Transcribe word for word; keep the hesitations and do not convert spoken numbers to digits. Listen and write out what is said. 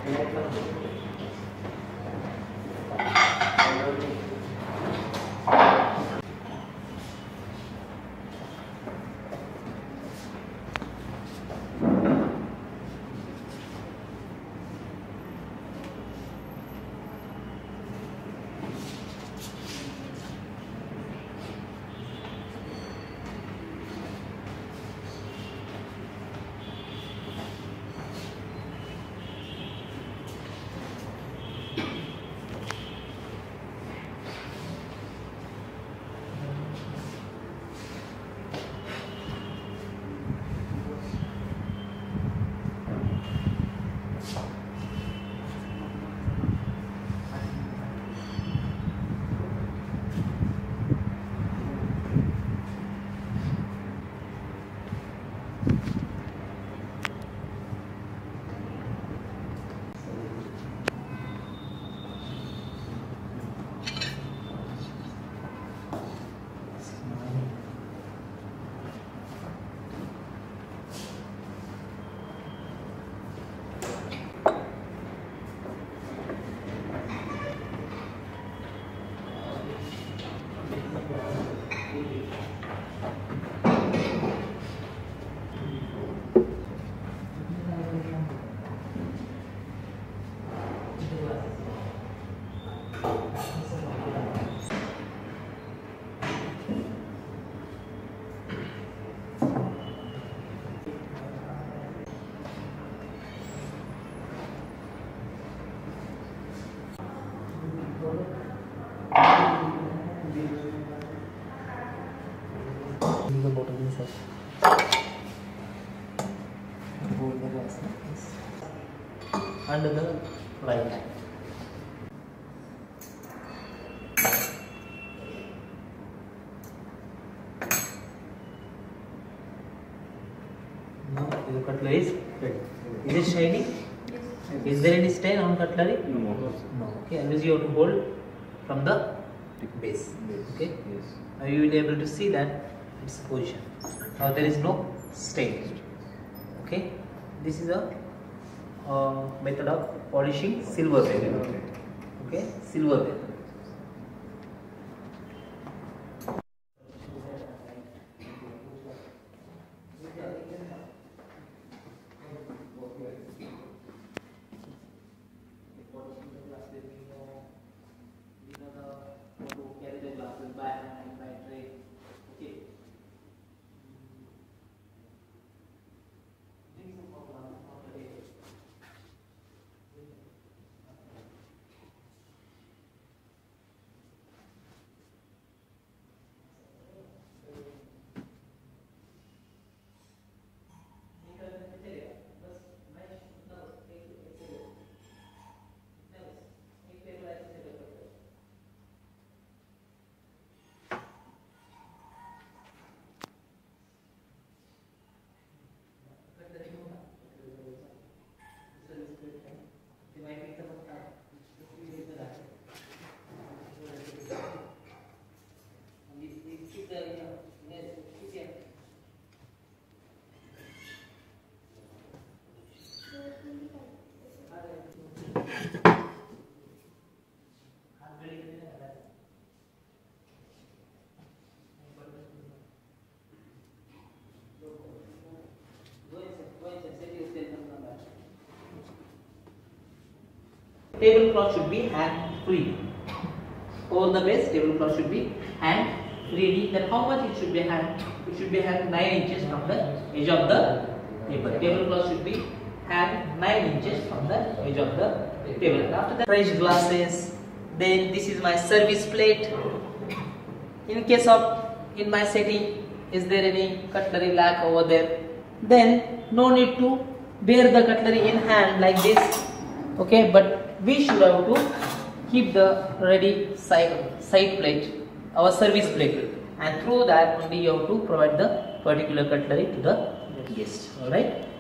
The bottom inside. Hold the glass under the right line. Now the cutlery is ready. Is it shiny? Yes. Is there any stain on cutlery? No. No. Okay, always you have to hold from the base. Yes. Okay. Yes. Now you will be able to see that its position. Now there is no stain. Okay. This is a uh, method of polishing silverware. Okay, silverware. Tablecloth should be hand free. Over the base, tablecloth should be hand free. Then how much it should be hand? It should be hand nine inches from the edge of the table. Tablecloth should be hand nine inches from the edge of the table. After that, fresh glasses. Then this is my service plate. In case of in my setting, is there any cutlery lack over there? Then no need to bear the cutlery in hand like this. Okay, but we should have to keep the ready side side plate, our service plate, and through that only you have to provide the particular cutlery to the guest. All right.